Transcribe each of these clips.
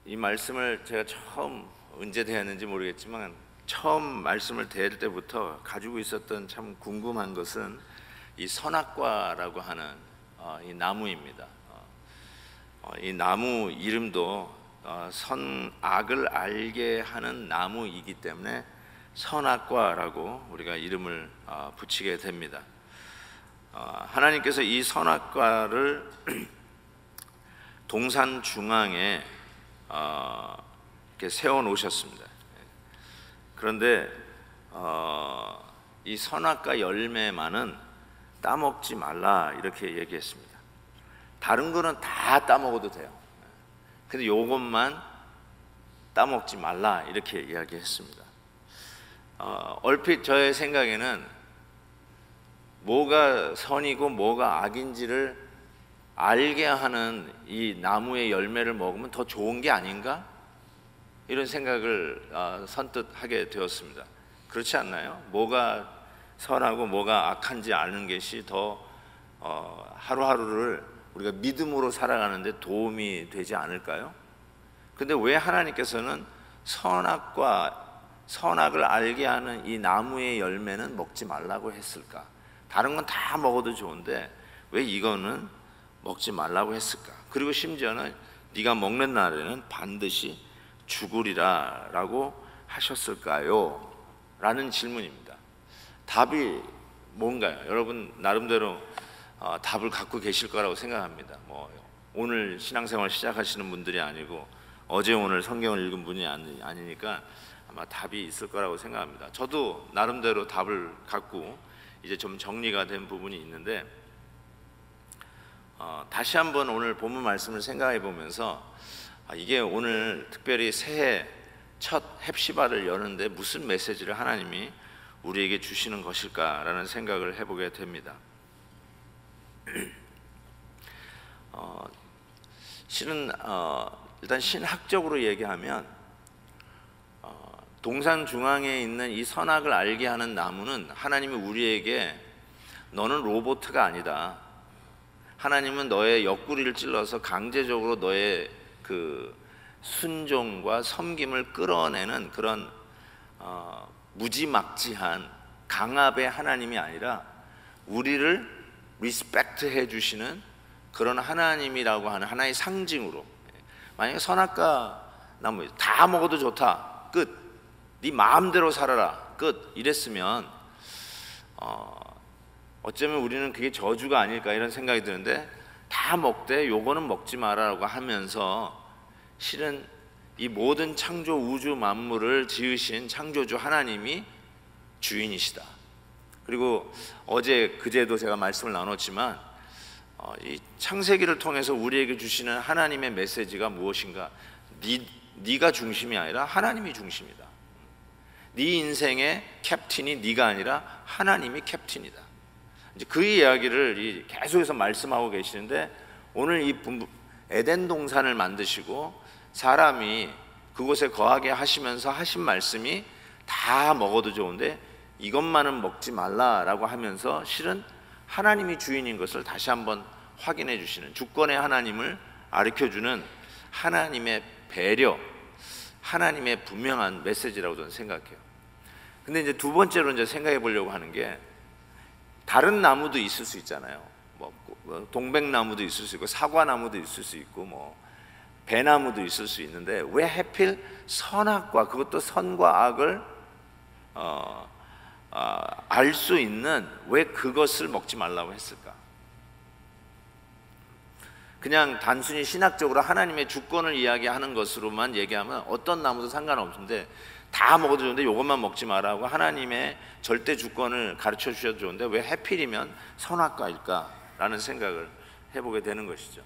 이 말씀을 제가 처음 언제 대했는지 모르겠지만 처음 말씀을 대할 때부터 가지고 있었던 참 궁금한 것은 이 선악과라고 하는 이 나무입니다. 이 나무 이름도 선악을 알게 하는 나무이기 때문에 선악과라고 우리가 이름을 붙이게 됩니다. 하나님께서 이 선악과를 동산 중앙에 이렇게 세워 놓으셨습니다. 그런데 이 선악과 열매만은 따먹지 말라 이렇게 얘기했습니다. 다른 거는 다 따먹어도 돼요. 근데 요것만 따먹지 말라 이렇게 이야기했습니다. 얼핏 저의 생각에는 뭐가 선이고 뭐가 악인지를 알게 하는 이 나무의 열매를 먹으면 더 좋은 게 아닌가? 이런 생각을 선뜻 하게 되었습니다. 그렇지 않나요? 뭐가 선하고 뭐가 악한지 아는 것이 더 하루하루를 우리가 믿음으로 살아가는데 도움이 되지 않을까요? 근데 왜 하나님께서는 선악을 알게 하는 이 나무의 열매는 먹지 말라고 했을까? 다른 건 다 먹어도 좋은데 왜 이거는 먹지 말라고 했을까? 그리고 심지어는 네가 먹는 날에는 반드시 죽으리라 라고 하셨을까요? 라는 질문입니다. 답이 뭔가요? 여러분 나름대로 답을 갖고 계실 거라고 생각합니다. 오늘 신앙생활 시작하시는 분들이 아니고 어제 오늘 성경을 읽은 분이 아니니까 아마 답이 있을 거라고 생각합니다. 저도 나름대로 답을 갖고 이제 좀 정리가 된 부분이 있는데 다시 한번 오늘 본문 말씀을 생각해 보면서 이게 오늘 특별히 새해 첫 헵시바를 여는데 무슨 메시지를 하나님이 우리에게 주시는 것일까라는 생각을 해보게 됩니다. 실은 일단 신학적으로 얘기하면 동산 중앙에 있는 이 선악을 알게 하는 나무는 하나님이 우리에게 너는 로봇가 아니다. 하나님은 너의 옆구리를 찔러서 강제적으로 너의 그 순종과 섬김을 끌어내는 그런 무지막지한 강압의 하나님이 아니라 우리를 리스펙트 해주시는 그런 하나님이라고 하는 하나의 상징으로, 만약에 선악과 나무 다 먹어도 좋다 끝, 네 마음대로 살아라 끝 이랬으면 어쩌면 우리는 그게 저주가 아닐까 이런 생각이 드는데 다 먹되 요거는 먹지 마라라고 하면서 실은 이 모든 창조 우주 만물을 지으신 창조주 하나님이 주인이시다. 그리고 어제 그제도 제가 말씀을 나눴지만 이 창세기를 통해서 우리에게 주시는 하나님의 메시지가 무엇인가? 네가 중심이 아니라 하나님이 중심이다. 네 인생의 캡틴이 네가 아니라 하나님이 캡틴이다. 이제 그 이야기를 계속해서 말씀하고 계시는데 오늘 이 에덴 동산을 만드시고 사람이 그곳에 거하게 하시면서 하신 말씀이 다 먹어도 좋은데 이것만은 먹지 말라라고 하면서 실은 하나님이 주인인 것을 다시 한번 확인해 주시는, 주권의 하나님을 가르쳐주는 하나님의 배려, 하나님의 분명한 메시지라고 저는 생각해요. 근데 이제 두 번째로 이제 생각해 보려고 하는 게 다른 나무도 있을 수 있잖아요. 동백나무도 있을 수 있고 사과나무도 있을 수 있고 배나무도 있을 수 있는데 왜 하필 선악과, 그것도 선과 악을 알 수 있는 왜 그것을 먹지 말라고 했을까? 그냥 단순히 신학적으로 하나님의 주권을 이야기하는 것으로만 얘기하면 어떤 나무도 상관없는데 다 먹어도 좋은데 이것만 먹지 마라고 하나님의 절대 주권을 가르쳐 주셔도 좋은데 왜 하필이면 선악과일까라는 생각을 해보게 되는 것이죠.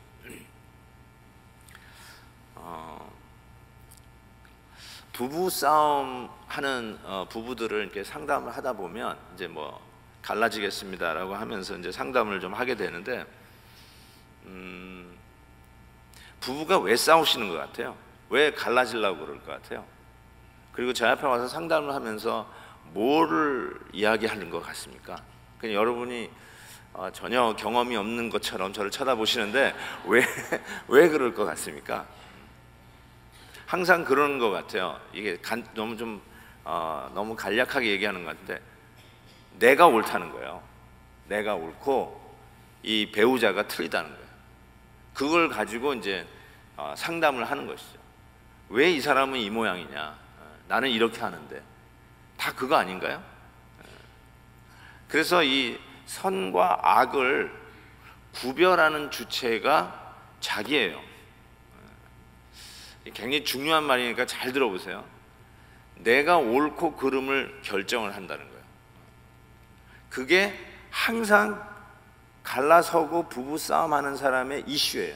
부부 싸움 하는 부부들을 이렇게 상담을 하다 보면 이제 갈라지겠습니다라고 하면서 이제 상담을 좀 하게 되는데 부부가 왜 싸우시는 것 같아요? 왜 갈라지려고 그럴 것 같아요? 그리고 제 앞에 와서 상담을 하면서 뭐를 이야기하는 것 같습니까? 그냥 여러분이 전혀 경험이 없는 것처럼 저를 쳐다보시는데 왜 그럴 것 같습니까? 항상 그러는 것 같아요. 이게 너무 간략하게 얘기하는 것 같은데, 내가 옳다는 거예요. 내가 옳고 이 배우자가 틀리다는 거예요. 그걸 가지고 이제 상담을 하는 것이죠. 왜 이 사람은 이 모양이냐? 나는 이렇게 하는데. 다 그거 아닌가요? 그래서 이 선과 악을 구별하는 주체가 자기예요. 굉장히 중요한 말이니까 잘 들어보세요. 내가 옳고 그름을 결정을 한다는 거예요. 그게 항상 갈라서고 부부 싸움하는 사람의 이슈예요.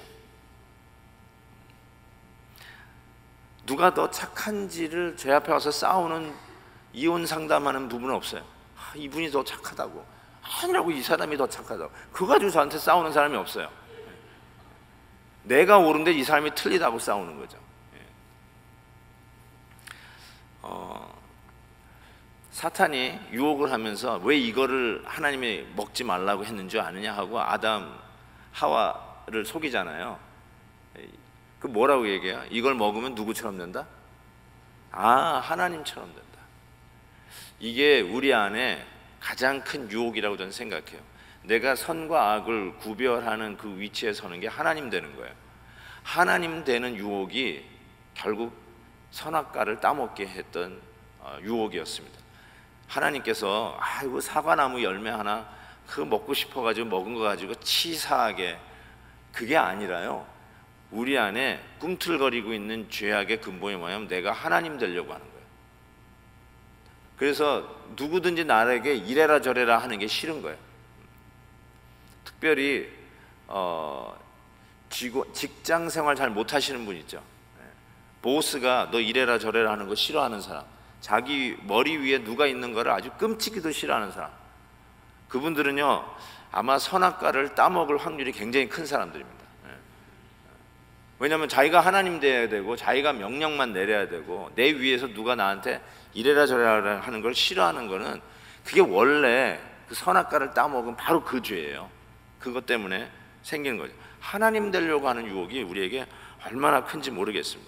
누가 더 착한지를 제 앞에 와서 싸우는 이혼 상담하는 부부는 없어요. 이분이 더 착하다고, 아니라고, 이 사람이 더 착하다고. 그거 가지고 저한테 싸우는 사람이 없어요. 내가 옳은데 이 사람이 틀리다고 싸우는 거죠. 사탄이 유혹을 하면서 왜 이거를 하나님이 먹지 말라고 했는 줄 아느냐 하고 아담 하와를 속이잖아요. 그 뭐라고 얘기해요? 이걸 먹으면 누구처럼 된다? 하나님처럼 된다. 이게 우리 안에 가장 큰 유혹이라고 저는 생각해요. 내가 선과 악을 구별하는 그 위치에 서는 게 하나님 되는 거예요. 하나님 되는 유혹이 결국 선악과를 따먹게 했던 유혹이었습니다. 하나님께서 이거 사과나무 열매 하나 그거 먹고 싶어가지고 먹은 거 가지고 치사하게, 그게 아니라요, 우리 안에 꿈틀거리고 있는 죄악의 근본이 뭐냐면 내가 하나님 되려고 하는 거예요. 그래서 누구든지 나에게 이래라 저래라 하는 게 싫은 거예요. 특별히 직장 생활 잘 못하시는 분 있죠. 보스가 너 이래라 저래라 하는 거 싫어하는 사람, 자기 머리 위에 누가 있는 거를 아주 끔찍이도 싫어하는 사람, 그분들은요 아마 선악과를 따먹을 확률이 굉장히 큰 사람들입니다. 왜냐하면 자기가 하나님 돼야 되고 자기가 명령만 내려야 되고 내 위에서 누가 나한테 이래라 저래라 하는 걸 싫어하는 거는, 그게 원래 그 선악과를 따먹은 바로 그 죄예요. 그것 때문에 생기는 거죠. 하나님 되려고 하는 유혹이 우리에게 얼마나 큰지 모르겠습니다.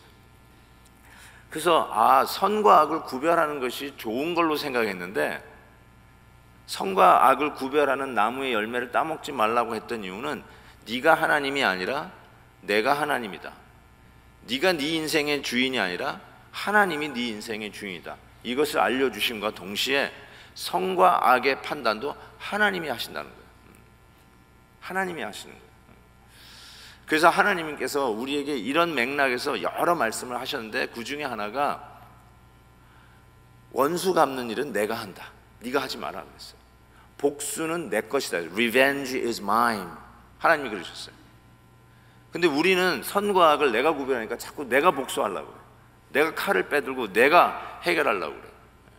그래서 선과 악을 구별하는 것이 좋은 걸로 생각했는데, 선과 악을 구별하는 나무의 열매를 따먹지 말라고 했던 이유는 네가 하나님이 아니라 내가 하나님이다. 네가 네 인생의 주인이 아니라 하나님이 네 인생의 주인이다. 이것을 알려주심과 동시에 선과 악의 판단도 하나님이 하신다는 거예요. 하나님이 하시는 거예요. 그래서 하나님께서 우리에게 이런 맥락에서 여러 말씀을 하셨는데, 그 중에 하나가 원수 갚는 일은 내가 한다, 네가 하지 마라 그랬어요. 복수는 내 것이다. Revenge is mine. 하나님이 그러셨어요. 근데 우리는 선과 악을 내가 구별하니까 자꾸 내가 복수하려고 그래. 내가 칼을 빼들고 내가 해결하려고 그래.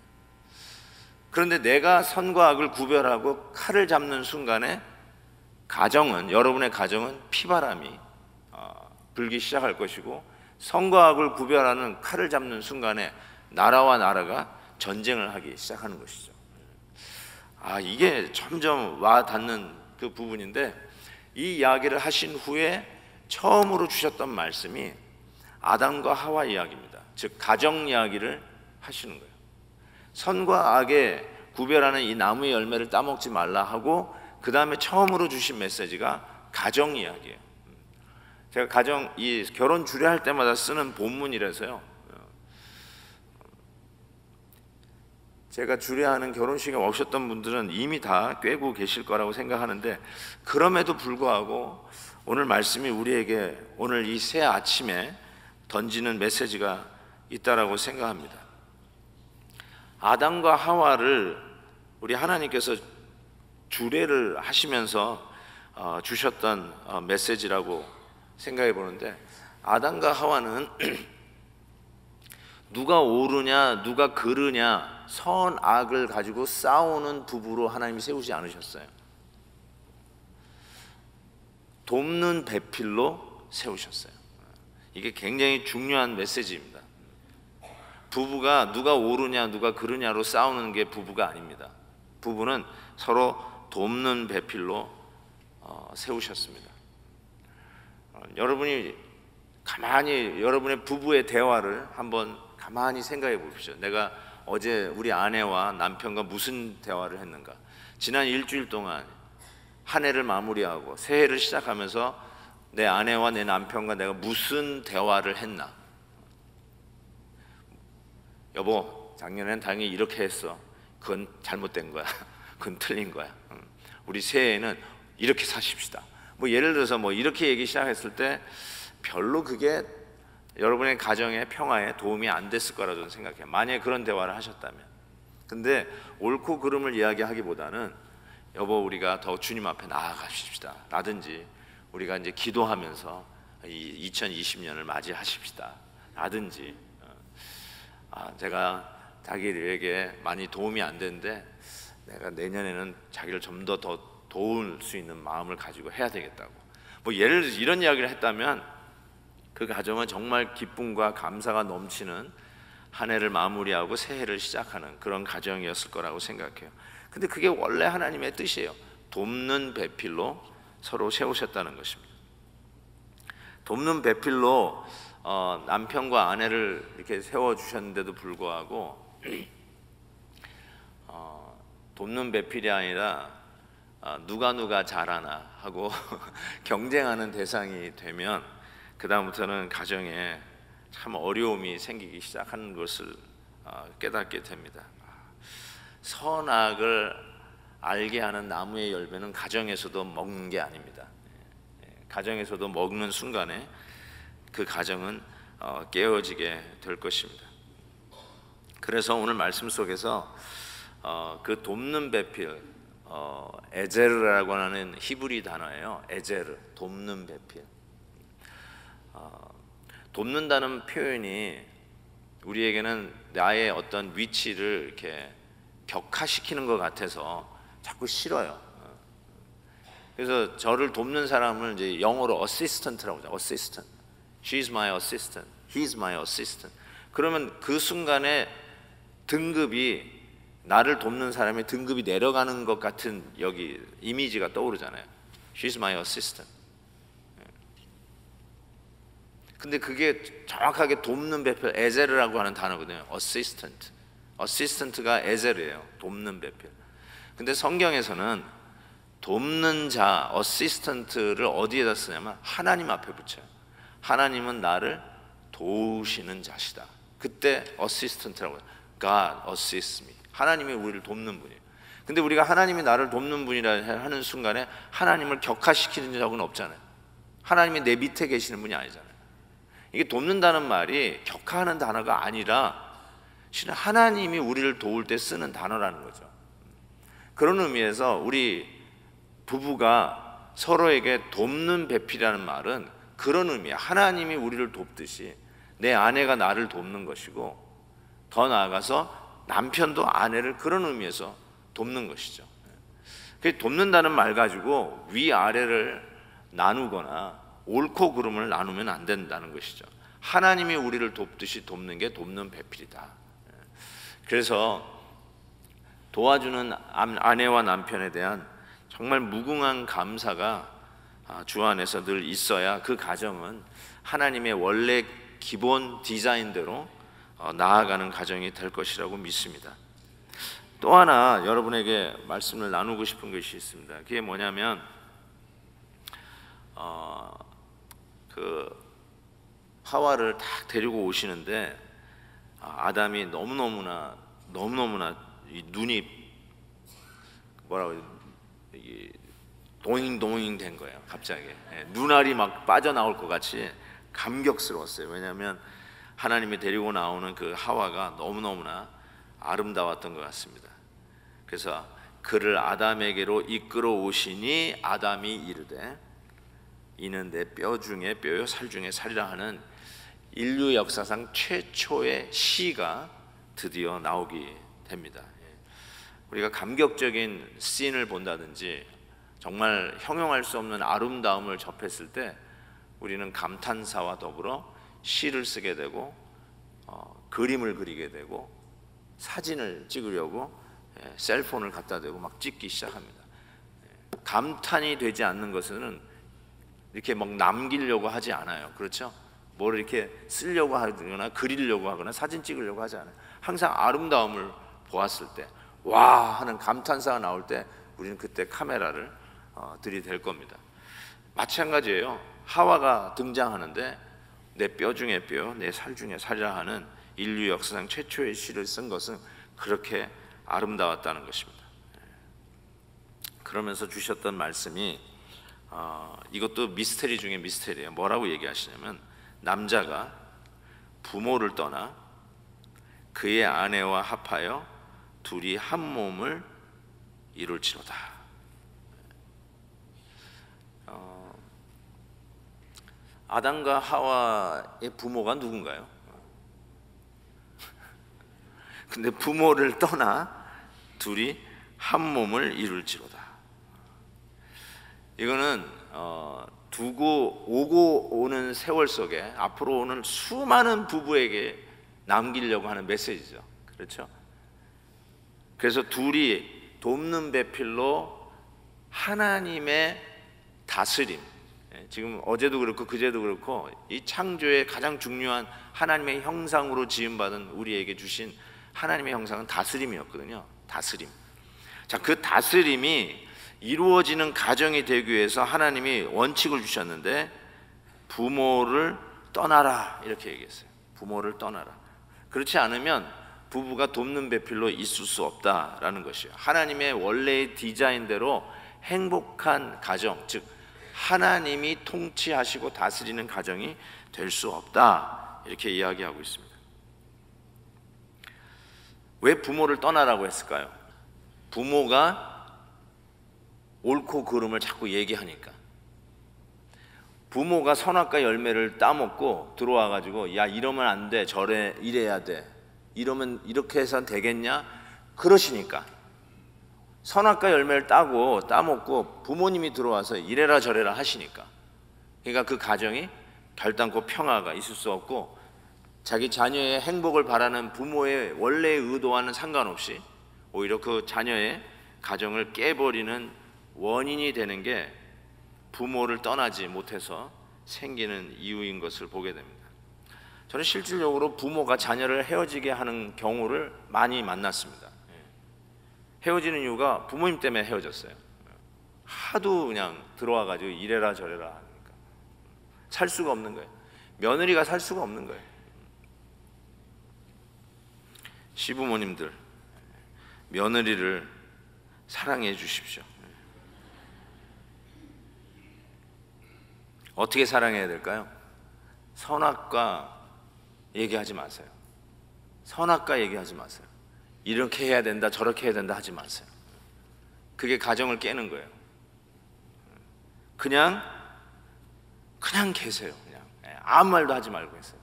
그런데 내가 선과 악을 구별하고 칼을 잡는 순간에 여러분의 가정은 피바람이 불기 시작할 것이고, 선과 악을 구별하는 칼을 잡는 순간에 나라와 나라가 전쟁을 하기 시작하는 것이죠. 이게 점점 와 닿는 그 부분인데, 이 이야기를 하신 후에 처음으로 주셨던 말씀이 아담과 하와 이야기입니다. 즉 가정 이야기를 하시는 거예요. 선과 악의 구별하는 이 나무의 열매를 따먹지 말라 하고, 그 다음에 처음으로 주신 메시지가 가정 이야기예요. 제가 이 결혼 주례할 때마다 쓰는 본문이라서요, 제가 주례하는 결혼식에 오셨던 분들은 이미 다 꿰고 계실 거라고 생각하는데, 그럼에도 불구하고 오늘 말씀이 우리에게 오늘 이 새 아침에 던지는 메시지가 있다라고 생각합니다. 아담과 하와를 우리 하나님께서 주례를 하시면서 주셨던 메시지라고 생각해 보는데, 아담과 하와는 누가 옳으냐 누가 그르냐 선악을 가지고 싸우는 부부로 하나님이 세우지 않으셨어요. 돕는 배필로 세우셨어요. 이게 굉장히 중요한 메시지입니다. 부부가 누가 옳으냐 누가 그르냐로 싸우는 게 부부가 아닙니다. 부부는 서로 돕는 배필로 세우셨습니다. 여러분이 가만히 여러분의 부부의 대화를 한번 가만히 생각해 보십시오. 내가 어제 우리 아내와 남편과 무슨 대화를 했는가? 지난 일주일 동안 한 해를 마무리하고 새해를 시작하면서 내 아내와 내 남편과 내가 무슨 대화를 했나? 여보, 작년엔 당연히 이렇게 했어. 그건 잘못된 거야. 그건 틀린 거야. 우리 새해에는 이렇게 사십시다. 뭐 예를 들어서 뭐 이렇게 얘기 시작했을 때 별로 그게 여러분의 가정의 평화에 도움이 안 됐을 거라 저는 생각해요. 만약에 그런 대화를 하셨다면. 근데 옳고 그름을 이야기하기보다는 여보, 우리가 더 주님 앞에 나아가십시다 라든지, 우리가 이제 기도하면서 이 2020년을 맞이하십시다 라든지, 제가 자기에게 많이 도움이 안 되는데 내가 내년에는 자기를 좀 더 도울 수 있는 마음을 가지고 해야 되겠다고, 뭐 예를 들어서 이런 이야기를 했다면 그 가정은 정말 기쁨과 감사가 넘치는 한 해를 마무리하고 새해를 시작하는 그런 가정이었을 거라고 생각해요. 근데 그게 원래 하나님의 뜻이에요. 돕는 배필로 서로 세우셨다는 것입니다. 돕는 배필로 남편과 아내를 이렇게 세워주셨는데도 불구하고 돕는 배필이 아니라 누가 잘하나 하고 경쟁하는 대상이 되면 그 다음부터는 가정에 참 어려움이 생기기 시작하는 것을 깨닫게 됩니다. 선악을 알게 하는 나무의 열매는 가정에서도 먹는 게 아닙니다. 가정에서도 먹는 순간에 그 가정은 깨어지게 될 것입니다. 그래서 오늘 말씀 속에서 그 돕는 배필, 에제르라고 하는 히브리 단어예요. 에제르, 돕는 배필. 돕는다는 표현이 우리에게는 나의 어떤 위치를 이렇게 격화시키는 것 같아서 자꾸 싫어요. 그래서 저를 돕는 사람을 이제 영어로 assistant라고 하죠. assistant. She's my assistant. He's my assistant. 그러면 그 순간에 등급이, 나를 돕는 사람의 등급이 내려가는 것 같은 여기 이미지가 떠오르잖아요. She's my assistant. 근데 그게 정확하게 돕는 배필, 에제르라고 하는 단어거든요. assistant. assistant가 에제르예요. 돕는 배필. 근데 성경에서는 돕는 자, assistant를 어디에다 쓰냐면 하나님 앞에 붙여요. 하나님은 나를 도우시는 자시다. 그때 assistant라고 해요. God assists me. 하나님이 우리를 돕는 분이에요. 근데 우리가 하나님이 나를 돕는 분이라 하는 순간에 하나님을 격화시키는 적은 없잖아요. 하나님이 내 밑에 계시는 분이 아니잖아요. 이게 돕는다는 말이 격하는 단어가 아니라 실은 하나님이 우리를 도울 때 쓰는 단어라는 거죠. 그런 의미에서 우리 부부가 서로에게 돕는 배필이라는 말은 그런 의미야. 하나님이 우리를 돕듯이 내 아내가 나를 돕는 것이고, 더 나아가서 남편도 아내를 그런 의미에서 돕는 것이죠. 돕는다는 말 가지고 위아래를 나누거나 옳고 그름을 나누면 안 된다는 것이죠. 하나님이 우리를 돕듯이 돕는 게 돕는 배필이다. 그래서 도와주는 아내와 남편에 대한 정말 무궁한 감사가 주 안에서 늘 있어야 그 가정은 하나님의 원래 기본 디자인대로 나아가는 가정이 될 것이라고 믿습니다. 또 하나 여러분에게 말씀을 나누고 싶은 것이 있습니다. 그게 뭐냐면 그 하와를 딱 데리고 오시는데 아담이 너무너무나 이 눈이 뭐라고 동잉동잉 된 거예요. 갑자기 눈알이 막 빠져나올 것 같이 감격스러웠어요. 왜냐하면 하나님이 데리고 나오는 그 하와가 너무너무나 아름다웠던 것 같습니다. 그래서 그를 아담에게로 이끌어 오시니 아담이 이르되 이는 내 뼈 중에 뼈요 살 중에 살이라 하는 인류 역사상 최초의 시가 드디어 나오게 됩니다. 우리가 감격적인 씬을 본다든지 정말 형용할 수 없는 아름다움을 접했을 때 우리는 감탄사와 더불어 시를 쓰게 되고 그림을 그리게 되고 사진을 찍으려고 셀폰을 갖다 대고 막 찍기 시작합니다. 감탄이 되지 않는 것은 이렇게 막 남기려고 하지 않아요. 그렇죠? 뭘 이렇게 쓰려고 하거나 그리려고 하거나 사진 찍으려고 하지 않아요. 항상 아름다움을 보았을 때 와 하는 감탄사가 나올 때 우리는 그때 카메라를 들이댈 겁니다. 마찬가지예요. 하와가 등장하는데 내 뼈 중에 뼈, 내 살 중에 살이라 하는 인류 역사상 최초의 시를 쓴 것은 그렇게 아름다웠다는 것입니다. 그러면서 주셨던 말씀이 이것도 미스테리 중에 미스테리예요. 뭐라고 얘기하시냐면 남자가 부모를 떠나 그의 아내와 합하여 둘이 한 몸을 이룰지로다. 아담과 하와의 부모가 누군가요? 근데 부모를 떠나 둘이 한 몸을 이룰지로다. 이거는 두고 오고 오는 세월 속에 앞으로 오는 수많은 부부에게 남기려고 하는 메시지죠. 그렇죠? 그래서 둘이 돕는 배필로 하나님의 다스림, 지금 어제도 그렇고 그제도 그렇고 이 창조의 가장 중요한 하나님의 형상으로 지음받은 우리에게 주신 하나님의 형상은 다스림이었거든요. 다스림. 자, 그 다스림이 이루어지는 가정이 되기 위해서 하나님이 원칙을 주셨는데 부모를 떠나라 이렇게 얘기했어요. 부모를 떠나라. 그렇지 않으면 부부가 돕는 배필로 있을 수 없다라는 것이에요. 하나님의 원래의 디자인대로 행복한 가정, 즉 하나님이 통치하시고 다스리는 가정이 될 수 없다 이렇게 이야기하고 있습니다. 왜 부모를 떠나라고 했을까요? 부모가 옳고 그름을 자꾸 얘기하니까. 부모가 선악과 열매를 따먹고 들어와가지고 야 이러면 안 돼, 저래 이래야 돼, 이러면 이렇게 해선 되겠냐 그러시니까 선악과 열매를 따먹고 부모님이 들어와서 이래라 저래라 하시니까, 그러니까 그 가정이 결단코 평화가 있을 수 없고 자기 자녀의 행복을 바라는 부모의 원래의 의도와는 상관없이 오히려 그 자녀의 가정을 깨버리는 원인이 되는 게 부모를 떠나지 못해서 생기는 이유인 것을 보게 됩니다. 저는 실질적으로 부모가 자녀를 헤어지게 하는 경우를 많이 만났습니다. 헤어지는 이유가 부모님 때문에 헤어졌어요. 하도 그냥 들어와가지고 이래라 저래라 하니까 살 수가 없는 거예요. 며느리가 살 수가 없는 거예요. 시부모님들, 며느리를 사랑해 주십시오. 어떻게 사랑해야 될까요? 선악과 얘기하지 마세요. 선악과 얘기하지 마세요. 이렇게 해야 된다 저렇게 해야 된다 하지 마세요. 그게 가정을 깨는 거예요. 그냥 계세요. 그냥 아무 말도 하지 말고 계세요.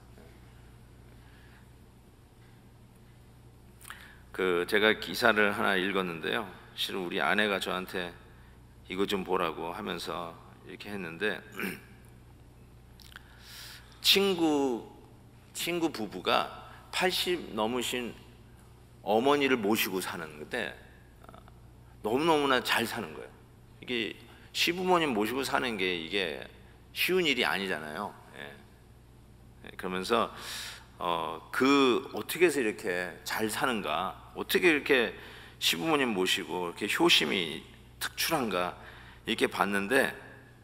제가 기사를 하나 읽었는데요. 실은 우리 아내가 저한테 이거 좀 보라고 하면서 이렇게 했는데 친구 부부가 80 넘으신 어머니를 모시고 사는 건데 너무너무나 잘 사는 거예요. 이게 시부모님 모시고 사는 게 이게 쉬운 일이 아니잖아요. 그러면서 어떻게 해서 이렇게 잘 사는가, 어떻게 이렇게 시부모님 모시고 이렇게 효심이 특출한가 이렇게 봤는데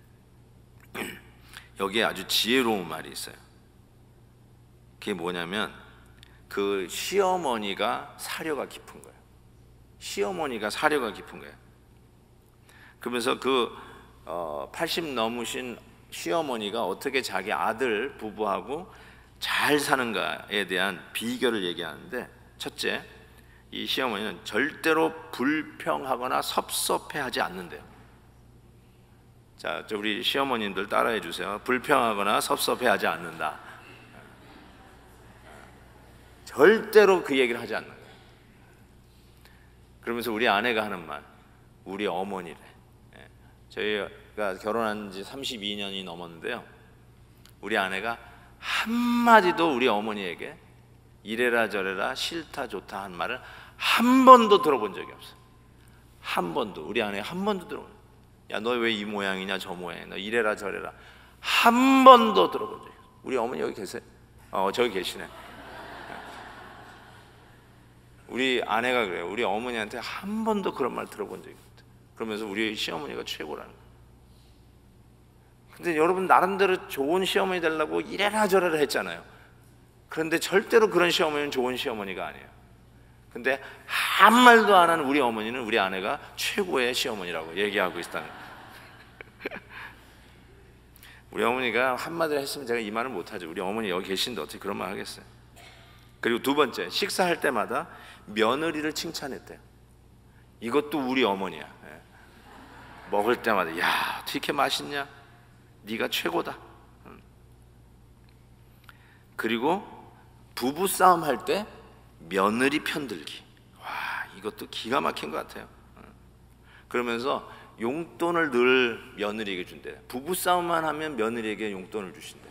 여기에 아주 지혜로운 말이 있어요. 그게 뭐냐면 그 시어머니가 사려가 깊은 거예요. 시어머니가 사려가 깊은 거예요. 그러면서 80 넘으신 시어머니가 어떻게 자기 아들 부부하고 잘 사는가에 대한 비결을 얘기하는데, 첫째, 이 시어머니는 절대로 불평하거나 섭섭해하지 않는데요. 자, 우리 시어머님들 따라해 주세요. 불평하거나 섭섭해하지 않는다. 절대로 그 얘기를 하지 않는 거예요. 그러면서 우리 아내가 하는 말, 우리 어머니래. 저희가 결혼한 지 32년이 넘었는데요. 우리 아내가 한마디도 우리 어머니에게 이래라 저래라 싫다 좋다 한 말을 한 번도 들어본 적이 없어요. 한 번도. 우리 아내 한 번도 들어본 적이 없어요. 야, 너 왜 이 모양이냐 저 모양이냐, 너 이래라 저래라 한 번도 들어본 적이 없어요. 우리 어머니 여기 계세요? 저기 계시네. 우리 아내가 그래요. 우리 어머니한테 한 번도 그런 말 들어본 적이 없대. 그러면서 우리 시어머니가 최고라는 거예요. 근데 여러분 나름대로 좋은 시어머니 되려고 이래라 저래라 했잖아요. 그런데 절대로 그런 시어머니는 좋은 시어머니가 아니에요. 근데 한 말도 안 하는 우리 어머니는 우리 아내가 최고의 시어머니라고 얘기하고 있다는 거예요. 우리 어머니가 한마디를 했으면 제가 이 말을 못하죠. 우리 어머니 여기 계신데 어떻게 그런 말 하겠어요. 그리고 두 번째, 식사할 때마다 며느리를 칭찬했대요. 이것도 우리 어머니야. 예. 먹을 때마다 야 어떻게 이렇게 맛있냐, 네가 최고다. 그리고 부부싸움 할 때 며느리 편들기. 와, 이것도 기가 막힌 것 같아요. 그러면서 용돈을 늘 며느리에게 준대. 부부싸움만 하면 며느리에게 용돈을 주신대.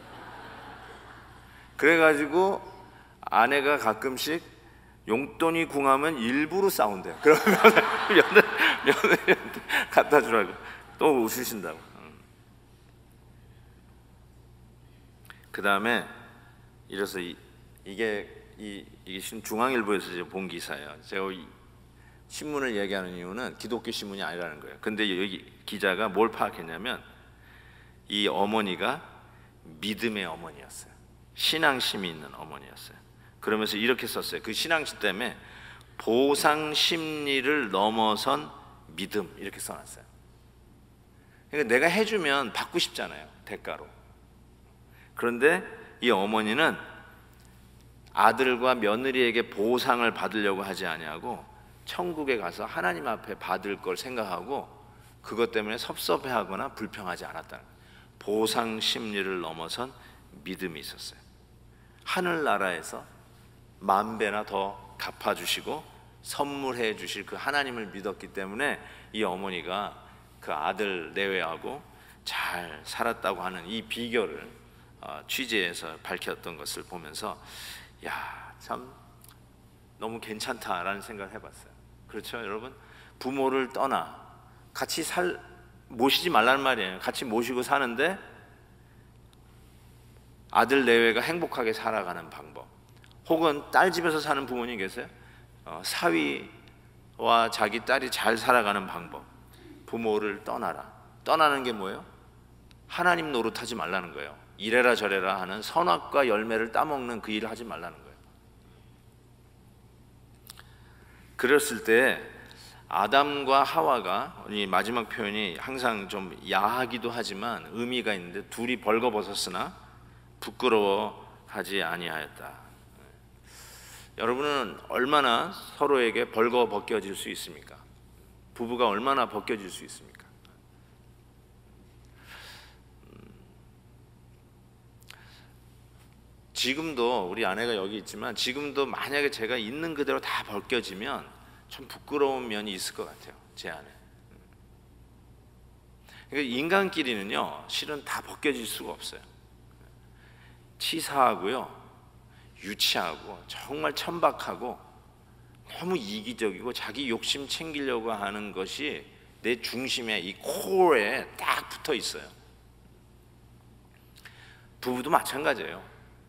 그래가지고 아내가 가끔씩 용돈이 궁하면 일부러 싸운대요. 그러면 며느리한테 갖다 주라고 또 웃으신다고. 그 다음에 이래서 이게 지금 중앙일보에서 본 기사예요. 제가 신문을 얘기하는 이유는 기독교 신문이 아니라는 거예요. 근데 여기 기자가 뭘 파악했냐면 이 어머니가 믿음의 어머니였어요. 신앙심이 있는 어머니였어요. 그러면서 이렇게 썼어요. 그 신앙심 때문에 보상 심리를 넘어선 믿음 이렇게 써놨어요. 그러니까 내가 해주면 받고 싶잖아요, 대가로. 그런데 이 어머니는 아들과 며느리에게 보상을 받으려고 하지 아니하고 천국에 가서 하나님 앞에 받을 걸 생각하고 그것 때문에 섭섭해하거나 불평하지 않았다는 거예요. 보상 심리를 넘어선 믿음이 있었어요. 하늘나라에서 만 배나 더 갚아주시고 선물해 주실 그 하나님을 믿었기 때문에 이 어머니가 그 아들 내외하고 잘 살았다고 하는 이 비결을 취재해서 밝혔던 것을 보면서 야, 참 너무 괜찮다라는 생각을 해봤어요. 그렇죠, 여러분? 부모를 떠나 같이 모시지 말라는 말이에요. 같이 모시고 사는데 아들 내외가 행복하게 살아가는 방법. 혹은 딸 집에서 사는 부모님 계세요? 사위와 자기 딸이 잘 살아가는 방법. 부모를 떠나라. 떠나는 게 뭐예요? 하나님 노릇하지 말라는 거예요. 이래라 저래라 하는 선악과 열매를 따먹는 그 일을 하지 말라는 거예요. 그랬을 때 아담과 하와가, 이 마지막 표현이 항상 좀 야하기도 하지만 의미가 있는데, 둘이 벌거벗었으나 부끄러워하지 아니하였다. 여러분은 얼마나 서로에게 벌거벗겨질 수 있습니까? 부부가 얼마나 벗겨질 수 있습니까? 지금도 우리 아내가 여기 있지만 지금도 만약에 제가 있는 그대로 다 벗겨지면 좀 부끄러운 면이 있을 것 같아요, 제 안에. 그러니까 인간끼리는요 실은 다 벗겨질 수가 없어요. 치사하고요, 유치하고, 정말 천박하고, 너무 이기적이고 자기 욕심 챙기려고 하는 것이 내 중심에, 이 코어에 딱 붙어 있어요. 부부도 마찬가지예요.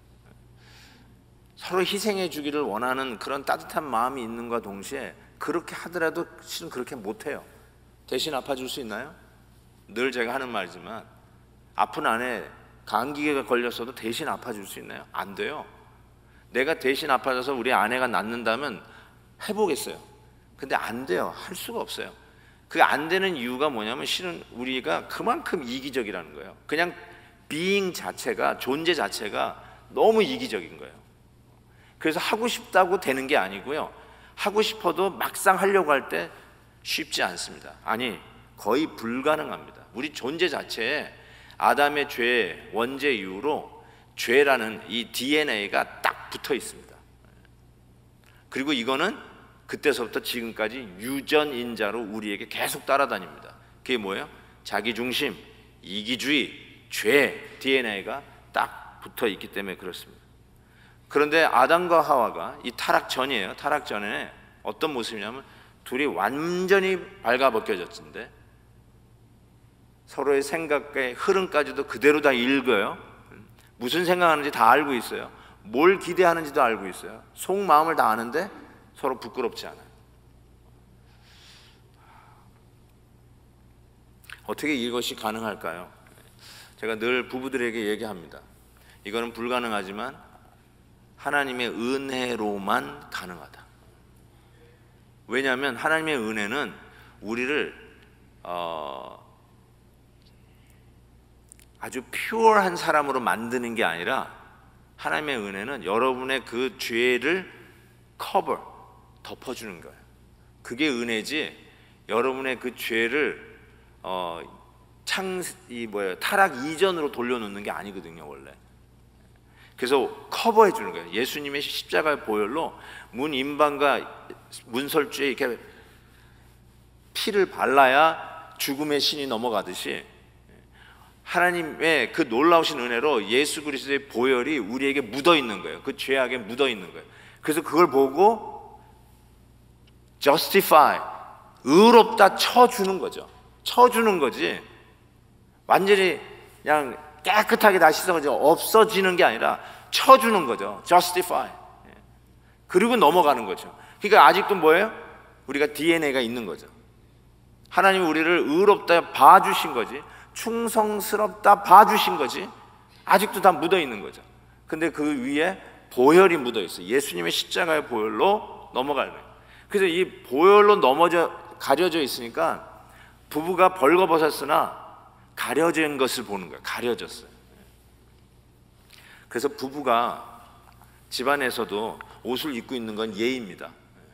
서로 희생해 주기를 원하는 그런 따뜻한 마음이 있는과 동시에 그렇게 하더라도 실은 그렇게 못해요. 대신 아파줄 수 있나요? 늘 제가 하는 말이지만 아픈 아내 감기가 걸렸어도 대신 아파줄 수 있나요? 안 돼요. 내가 대신 아파져서 우리 아내가 낫는다면 해보겠어요. 근데 안 돼요. 할 수가 없어요. 그게 안 되는 이유가 뭐냐면 실은 우리가 그만큼 이기적이라는 거예요. 그냥 being 자체가, 존재 자체가 너무 이기적인 거예요. 그래서 하고 싶다고 되는 게 아니고요, 하고 싶어도 막상 하려고 할 때 쉽지 않습니다. 아니, 거의 불가능합니다. 우리 존재 자체에 아담의 죄 원죄 이후로 죄라는 이 DNA가 딱 붙어 있습니다. 그리고 이거는 그때서부터 지금까지 유전인자로 우리에게 계속 따라다닙니다. 그게 뭐예요? 자기중심, 이기주의, 죄 DNA가 딱 붙어 있기 때문에 그렇습니다. 그런데 아담과 하와가 이 타락 전이에요. 타락 전에 어떤 모습이냐면 둘이 완전히 발가벗겨졌는데 서로의 생각의 흐름까지도 그대로 다 읽어요. 무슨 생각하는지 다 알고 있어요. 뭘 기대하는지도 알고 있어요. 속마음을 다 아는데 서로 부끄럽지 않아요. 어떻게 이것이 가능할까요? 제가 늘 부부들에게 얘기합니다. 이거는 불가능하지만 하나님의 은혜로만 가능하다. 왜냐하면 하나님의 은혜는 우리를 아주 퓨어한 사람으로 만드는 게 아니라, 하나님의 은혜는 여러분의 그 죄를 덮어주는 거예요. 그게 은혜지, 여러분의 그 죄를 타락 이전으로 돌려놓는 게 아니거든요, 원래. 그래서 커버해 주는 거예요. 예수님의 십자가의 보혈로 문인방과 문설주에 이렇게 피를 발라야 죽음의 신이 넘어가듯이, 하나님의 그 놀라우신 은혜로 예수 그리스도의 보혈이 우리에게 묻어 있는 거예요. 그 죄악에 묻어 있는 거예요. 그래서 그걸 보고 justify, 의롭다 쳐주는 거죠. 쳐주는 거지, 완전히 그냥 깨끗하게 다시 씻어가지고 없어지는 게 아니라 쳐주는 거죠. justify. 그리고 넘어가는 거죠. 그러니까 아직도 뭐예요? 우리가 DNA가 있는 거죠. 하나님이 우리를 의롭다 봐주신 거지, 충성스럽다 봐주신 거지, 아직도 다 묻어 있는 거죠. 근데 그 위에 보혈이 묻어 있어요. 예수님의 십자가의 보혈로 넘어가는 거예요. 그래서 이 보혈로 가려져 있으니까 부부가 벌거벗었으나 가려진 것을 보는 거예요. 가려졌어요. 그래서 부부가 집안에서도 옷을 입고 있는 건 예의입니다.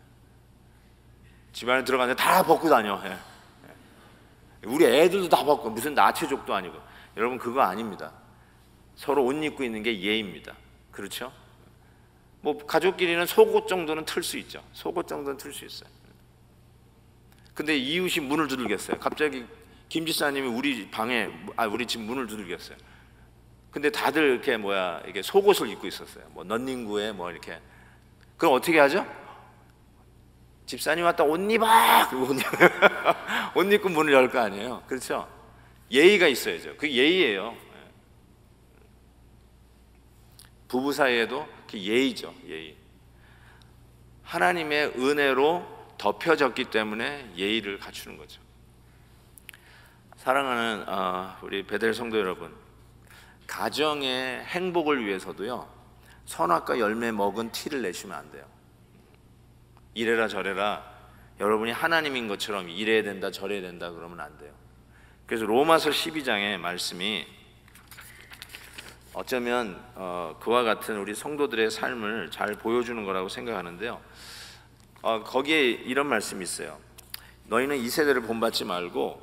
집안에 들어가는데 다 벗고 다녀. 우리 애들도 다 벗고, 무슨 나체족도 아니고. 여러분, 그거 아닙니다. 서로 옷 입고 있는 게 예의입니다. 그렇죠? 뭐 가족끼리는 속옷 정도는 틀 수 있죠. 속옷 정도는 틀 수 있어요. 근데 이웃이 문을 두들겼어요. 갑자기 김 지사님이 우리 집 문을 두들겼어요. 근데 다들 이렇게 이게 속옷을 입고 있었어요. 뭐 넌닝구에 이렇게. 그럼 어떻게 하죠? 집사님 왔다, 옷 입어! 그리고 옷 입고 문을 열 거 아니에요. 그렇죠? 예의가 있어야죠. 그게 예의예요. 부부 사이에도 그게 예의죠. 예의. 하나님의 은혜로 덮여졌기 때문에 예의를 갖추는 거죠. 사랑하는 우리 베델 성도 여러분, 가정의 행복을 위해서도요, 선악과 열매 먹은 티를 내시면 안 돼요. 이래라 저래라, 여러분이 하나님인 것처럼 이래야 된다 저래야 된다 그러면 안 돼요. 그래서 로마서 12장의 말씀이 어쩌면 그와 같은 우리 성도들의 삶을 잘 보여주는 거라고 생각하는데요. 거기에 이런 말씀이 있어요. 너희는 이 세대를 본받지 말고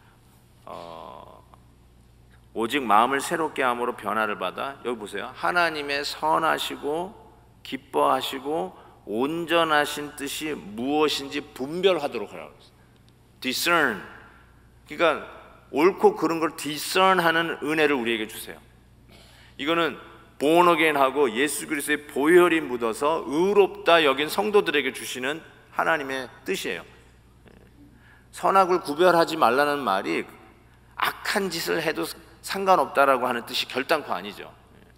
오직 마음을 새롭게 함으로 변화를 받아, 여기 보세요, 하나님의 선하시고 기뻐하시고 온전하신 뜻이 무엇인지 분별하도록 하라고 했어요. discern. 그러니까 옳고 그른 걸 discern하는 은혜를 우리에게 주세요. 이거는 born again하고 예수 그리스도의 보혈이 묻어서 의롭다 여긴 성도들에게 주시는 하나님의 뜻이에요. 선악을 구별하지 말라는 말이 악한 짓을 해도 상관없다라고 하는 뜻이 결단코 아니죠.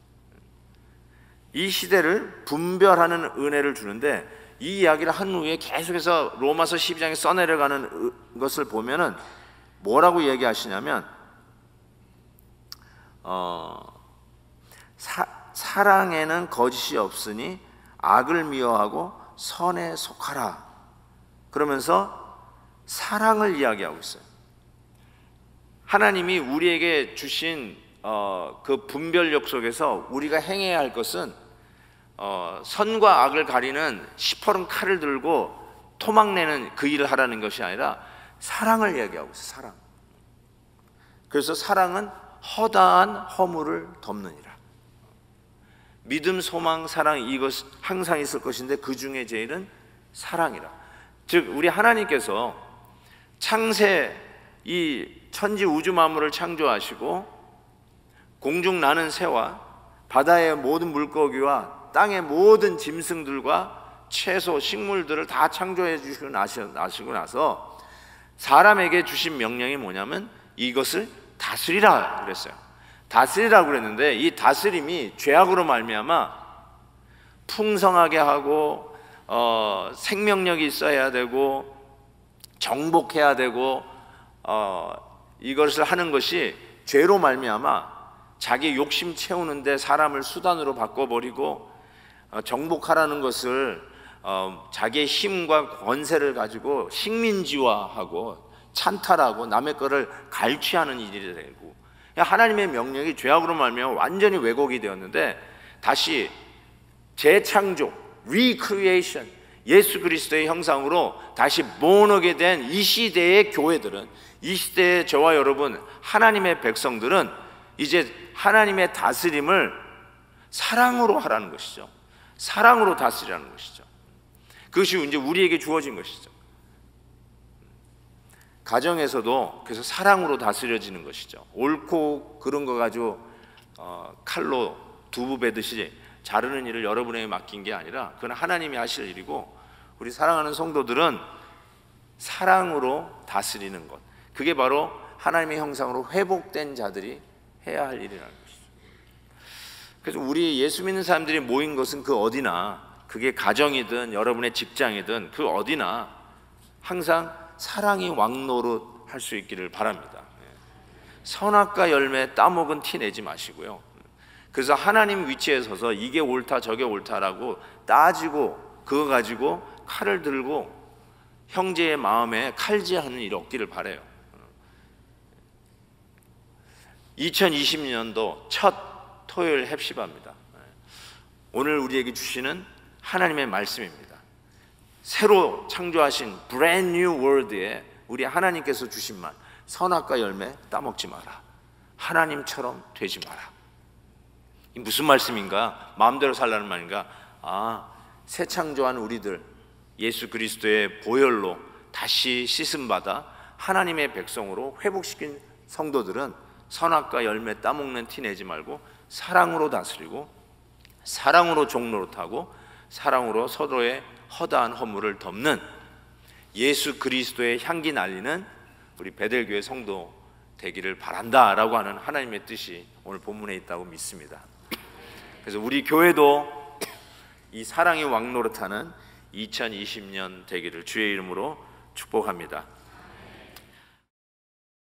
이 시대를 분별하는 은혜를 주는데, 이 이야기를 한 후에 계속해서 로마서 12장에 써내려가는 것을 보면은 뭐라고 얘기하시냐면, 사랑에는 거짓이 없으니 악을 미워하고 선에 속하라, 그러면서 사랑을 이야기하고 있어요. 하나님이 우리에게 주신 그 분별력 속에서 우리가 행해야 할 것은 선과 악을 가리는 시퍼런 칼을 들고 토막내는 그 일을 하라는 것이 아니라 사랑을 이야기하고 있어요. 사랑. 그래서 사랑은 허다한 허물을 덮느니라. 믿음, 소망, 사랑, 이것 항상 있을 것인데 그 중에 제일은 사랑이라. 즉 우리 하나님께서 창세 이 천지 우주 만물을 창조하시고 공중 나는 새와 바다의 모든 물고기와 땅의 모든 짐승들과 채소, 식물들을 다 창조해 주시고 나서 사람에게 주신 명령이 뭐냐면 이것을 다스리라 그랬어요. 다스리라고 그랬는데 이 다스림이 죄악으로 말미암아 풍성하게 하고 생명력이 있어야 되고 정복해야 되고 이것을 하는 것이 죄로 말미암아 자기 욕심 채우는데 사람을 수단으로 바꿔버리고 정복하라는 것을 자기의 힘과 권세를 가지고 식민지화하고 찬탈하고 남의 거를 갈취하는 일이 되고, 하나님의 명령이 죄악으로 말미암아 완전히 왜곡이 되었는데 다시 재창조, recreation, 예수 그리스도의 형상으로 다시 모으게 된 이 시대의 교회들은, 이 시대의 저와 여러분 하나님의 백성들은 이제 하나님의 다스림을 사랑으로 하라는 것이죠. 사랑으로 다스리라는 것이죠. 그것이 이제 우리에게 주어진 것이죠. 가정에서도 그래서 사랑으로 다스려지는 것이죠. 옳고 그른 거 가지고 칼로 두부 베듯이 자르는 일을 여러분에게 맡긴 게 아니라 그건 하나님이 하실 일이고, 우리 사랑하는 성도들은 사랑으로 다스리는 것, 그게 바로 하나님의 형상으로 회복된 자들이 해야 할 일이라는 것이죠. 그래서 우리 예수 믿는 사람들이 모인 것은 그 어디나, 그게 가정이든 여러분의 직장이든 그 어디나 항상 사랑이 왕노릇 할 수 있기를 바랍니다. 선악과 열매 따먹은 티 내지 마시고요. 그래서 하나님 위치에 서서 이게 옳다 저게 옳다라고 따지고 그거 가지고 칼을 들고 형제의 마음에 칼질하는 일이 없기를 바라요. 2020년도 첫 토요일 heb시바입니다. 오늘 우리에게 주시는 하나님의 말씀입니다. 새로 창조하신 brand new world에 우리 하나님께서 주신 말, 선악과 열매 따먹지 마라, 하나님처럼 되지 마라. 이 무슨 말씀인가? 마음대로 살라는 말인가? 새 창조한 우리들 예수 그리스도의 보혈로 다시 씻음받아 하나님의 백성으로 회복시킨 성도들은 선악과 열매 따먹는 티 내지 말고 사랑으로 다스리고 사랑으로 종노릇하고 사랑으로 서로의 허다한 허물을 덮는 예수 그리스도의 향기 날리는 우리 베델교회 성도 되기를 바란다라고 하는 하나님의 뜻이 오늘 본문에 있다고 믿습니다. 그래서 우리 교회도 이 사랑이 왕노릇하는 2020년 되기를 주의 이름으로 축복합니다.